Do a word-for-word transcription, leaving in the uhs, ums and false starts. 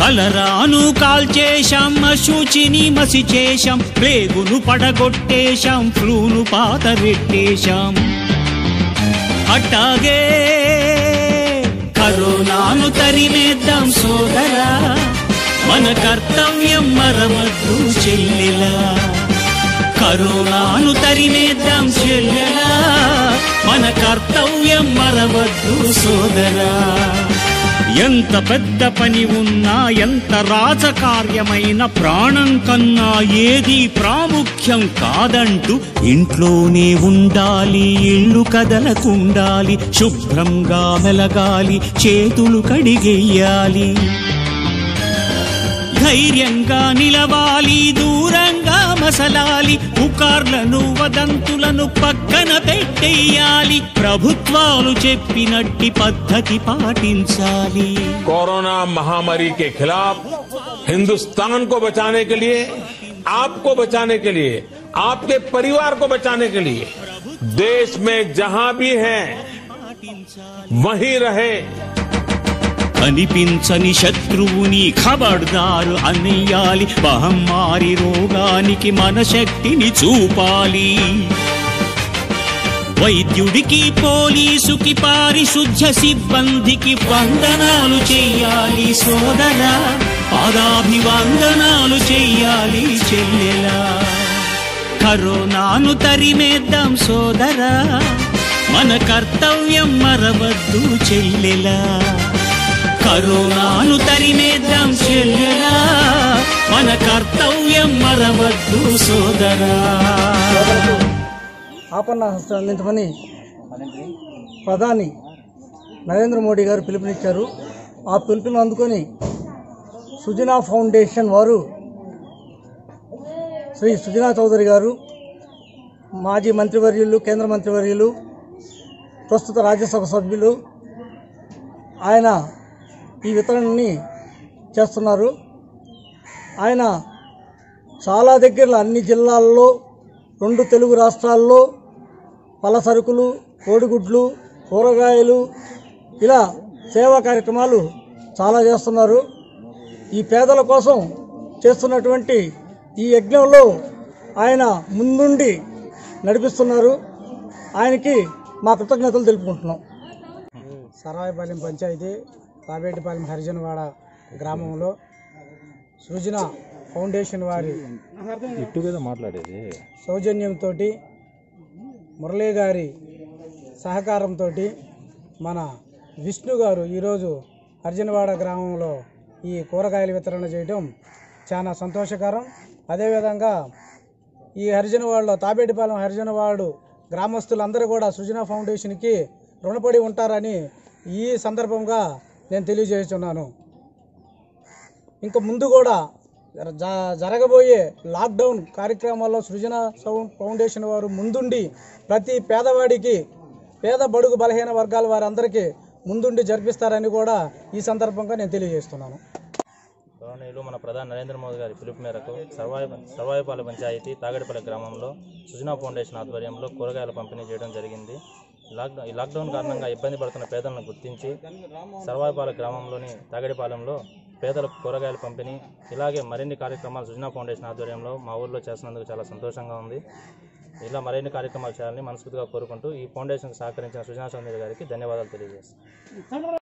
కలరాను కాల్చేశాం, అశుచిని మసి చేశాం, ప్లేగును పడగొట్టేశాం, ఫ్లూను పాతబెట్టేశాం. అట్టాగే కరోనాను తరిమేద్దాం సోదరా, మన కర్తవ్యం మరవద్దు చెల్లెలా. కరోనాను తరిమేద్దాం చెల్లెలా, మన కర్తవ్యం మరవద్దు సోదరా. ఎంత పెద్ద పని ఉన్నా, ఎంత రాజకార్యమైన ప్రాణం కన్నా ఏది ప్రాముఖ్యం కాదంటూ ఇంట్లోనే ఉండాలి, ఇల్లు కదలకుండాలి, శుభ్రంగా మెలగాలి, చేతులు కడిగేయాలి. ధైర్యంగా నిలవాలి, దూరంగా మసలాలి, పుకార్లను వదంతులను పక్కన పెట్టేయాలి, ప్రభుత్వాలు చెప్పినట్టి పద్ధతి పాటించాలి. कोरोना महामारी के खिलाफ हिंदुस्तान को बचाने के लिए, आपको बचाने के लिए, आपके परिवार को बचाने के लिए देश में जहां भी है वहीं रहे. కనిపించని శత్రువుని ఖబర్దారు అనేయాలి, మహమ్మారి రోగానికి మన శక్తిని చూపాలి. వైద్యుడికి, పోలీసుకి, పారిశుధ్య సిబ్బందికి వందనాలు చెయ్యాలి సోదరా, పాదాభివందనాలు చెయ్యాలి చెల్లెలా. కరోనాను తరిమేద్దాం సోదరా, మన కర్తవ్యం మరవద్దు చెల్లెలా. కరోనాను తరిమేద్దాం చెల్లెలా, మన కర్తవ్యం మరవద్దు సోదరా. ఆపన్న హస్తం అందించమని ప్రధాని నరేంద్ర మోడీ గారు పిలుపునిచ్చారు. ఆ పిలుపుని అందుకొని సుజనా ఫౌండేషన్ వారు శ్రీ సుజనా చౌదరి గారు, మాజీ మంత్రివర్యులు, కేంద్ర మంత్రివర్యులు, ప్రస్తుత రాజ్యసభ సభ్యులు, ఆయన ఈ వితరణని చేస్తున్నారు. ఆయన చాలా దగ్గరలో అన్ని జిల్లాల్లో, రెండు తెలుగు రాష్ట్రాల్లో పల సరుకులు, కోడిగుడ్లు, కూరగాయలు ఇలా సేవా కార్యక్రమాలు చాలా చేస్తున్నారు. ఈ పేదల కోసం చేస్తున్నటువంటి ఈ యజ్ఞంలో ఆయన ముందుండి నడిపిస్తున్నారు. ఆయనకి మా కృతజ్ఞతలు తెలుపుకుంటున్నాం. సరాయపాలెం పంచాయతీ తాబేటిపాలెం హరిజనవాడ గ్రామంలో సృజన ఫౌండేషన్ వారి మాట్లాడేది సౌజన్యంతో, మురళీ గారి సహకారంతో మన విష్ణు గారు ఈరోజు హరిజనవాడ గ్రామంలో ఈ కూరగాయల వితరణ చేయడం చాలా సంతోషకరం. అదేవిధంగా ఈ హరిజనవాడలో తాబేటిపాలెం హరిజనవాడు గ్రామస్తులందరూ కూడా సృజన ఫౌండేషన్కి రుణపడి ఉంటారని ఈ సందర్భంగా నేను తెలియజేస్తున్నాను. ఇంకా ముందు కూడా జ జరగబోయే లాక్డౌన్ కార్యక్రమాల్లో సృజన ఫౌండేషన్ వారు ముందుండి ప్రతి పేదవాడికి, పేద బడుగు బలహీన వర్గాల వారందరికీ ముందుండి జరిపిస్తారని కూడా ఈ సందర్భంగా నేను తెలియజేస్తున్నాను. గౌరవనీయులు మన ప్రధాని నరేంద్ర మోదీ గారి పిలుపు మేరకు సర్వాయి సర్వాయిపాలెం పంచాయతీ తాగడిపల్లి గ్రామంలో సుజనా ఫౌండేషన్ ఆధ్వర్యంలో కూరగాయల పంపిణీ చేయడం జరిగింది. లాక్డౌన్ ఈ లాక్డౌన్ కారణంగా ఇబ్బంది పడుతున్న పేదలను గుర్తించి సర్వాయిపాలెం గ్రామంలోని తాగడిపాలెంలో పేదలకు కూరగాయల పంపిణీ, ఇలాగే మరిన్ని కార్యక్రమాలు సుజనా ఫౌండేషన్ ఆధ్వర్యంలో మా ఊర్లో చేస్తున్నందుకు చాలా సంతోషంగా ఉంది. ఇలా మరిన్ని కార్యక్రమాలు చేయాలని మనస్ఫూర్తిగా కోరుకుంటూ ఈ ఫౌండేషన్కి సహకరించిన సుజనా చౌదరి గారికి ధన్యవాదాలు తెలియజేస్తాను.